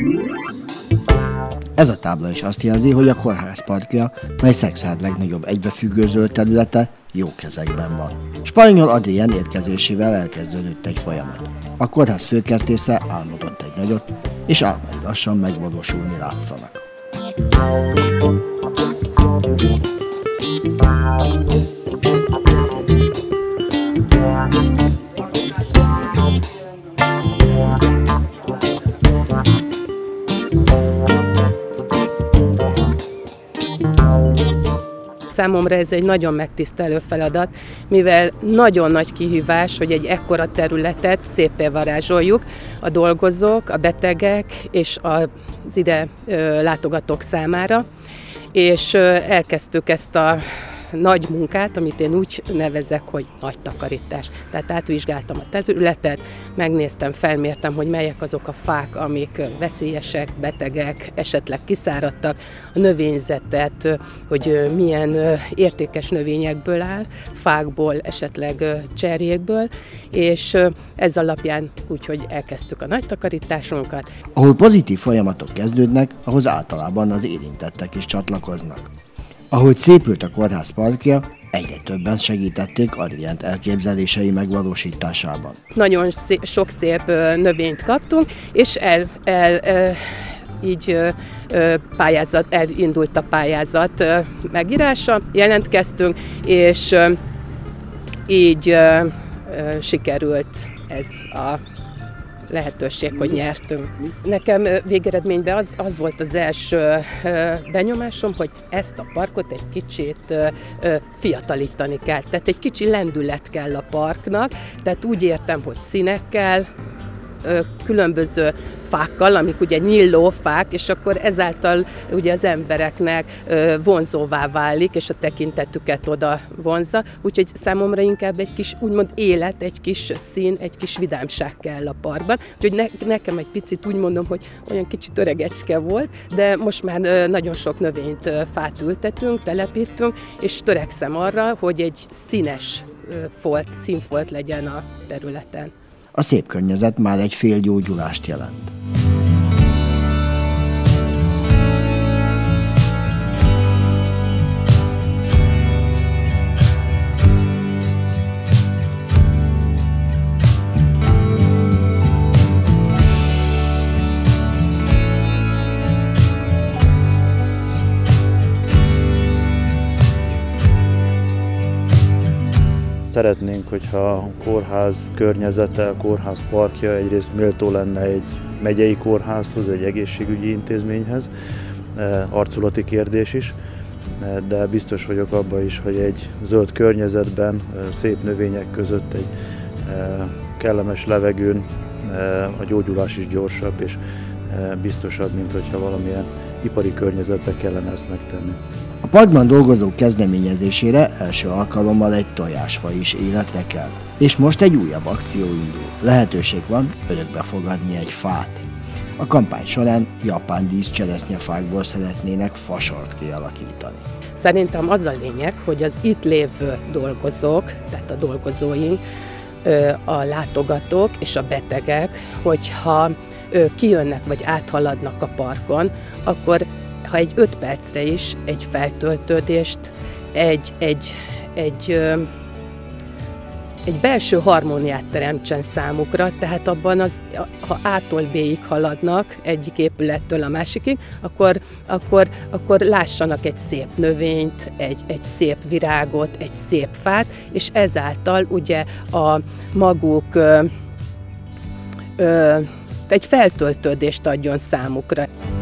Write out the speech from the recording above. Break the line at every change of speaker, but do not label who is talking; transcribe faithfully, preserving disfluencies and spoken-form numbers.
Ez a tábla is azt jelzi, hogy a kórház parkja, mely Szekszárd legnagyobb egybefüggő zöld területe, jó kezekben van. Spanyol Adrien érkezésével elkezdődött egy folyamat. A kórház főkertésze álmodott egy nagyot, és álmai lassan megvalósulni látszanak.
Számomra ez egy nagyon megtisztelő feladat, mivel nagyon nagy kihívás, hogy egy ekkora területet szépen varázsoljuk a dolgozók, a betegek és az ide látogatók számára, és elkezdtük ezt a nagy munkát, amit én úgy nevezek, hogy nagy takarítás. Tehát átvizsgáltam a területet, megnéztem, felmértem, hogy melyek azok a fák, amik veszélyesek, betegek, esetleg kiszáradtak, a növényzetet, hogy milyen értékes növényekből áll, fákból, esetleg cserjékből, és ez alapján úgyhogy elkezdtük a nagy takarításunkat.
Ahol pozitív folyamatok kezdődnek, ahhoz általában az érintettek is csatlakoznak. Ahogy szépült a kórház parkja, egyre többen segítették Adrient elképzelései megvalósításában.
Nagyon szép, sok szép növényt kaptunk, és el, el, el, így pályázat, elindult a pályázat megírása, jelentkeztünk, és így sikerült ez a lehetőség, hogy nyertünk. Nekem végeredményben az, az volt az első benyomásom, hogy ezt a parkot egy kicsit fiatalítani kell. Tehát egy kicsi lendület kell a parknak, tehát úgy értem, hogy színekkel, különböző fákkal, amik ugye nyíló fák, és akkor ezáltal ugye az embereknek vonzóvá válik, és a tekintetüket oda vonzza. Úgyhogy számomra inkább egy kis, úgymond élet, egy kis szín, egy kis vidámság kell a parkban. Úgyhogy ne, nekem egy picit úgy mondom, hogy olyan kicsit öregecske volt, de most már nagyon sok növényt, fát ültetünk, telepítünk, és törekszem arra, hogy egy színes folt, színfolt legyen a területen.
A szép környezet már egy fél gyógyulást jelent.
Szeretnénk, hogyha a kórház környezete, a kórház parkja egyrészt méltó lenne egy megyei kórházhoz, egy egészségügyi intézményhez, arculati kérdés is, de biztos vagyok abban is, hogy egy zöld környezetben, szép növények között, egy kellemes levegőn a gyógyulás is gyorsabb és biztosabb, mint hogyha valamilyen ipari környezetben kellene ezt megtenni.
A parkban dolgozók kezdeményezésére első alkalommal egy tojásfa is életre kelt. És most egy újabb akció indul. Lehetőség van örökbe fogadni egy fát. A kampány során japán díszcseresznyefákból szeretnének fasort kialakítani.
Szerintem az a lényeg, hogy az itt lévő dolgozók, tehát a dolgozóink, a látogatók és a betegek, hogyha kijönnek vagy áthaladnak a parkon, akkor ha egy öt percre is egy feltöltődést, egy, egy, egy, egy belső harmóniát teremtsen számukra, tehát abban az, ha A-tól B-ig haladnak egyik épülettől a másikig, akkor, akkor, akkor lássanak egy szép növényt, egy, egy szép virágot, egy szép fát, és ezáltal ugye a maguk ö, ö, egy feltöltődést adjon számukra.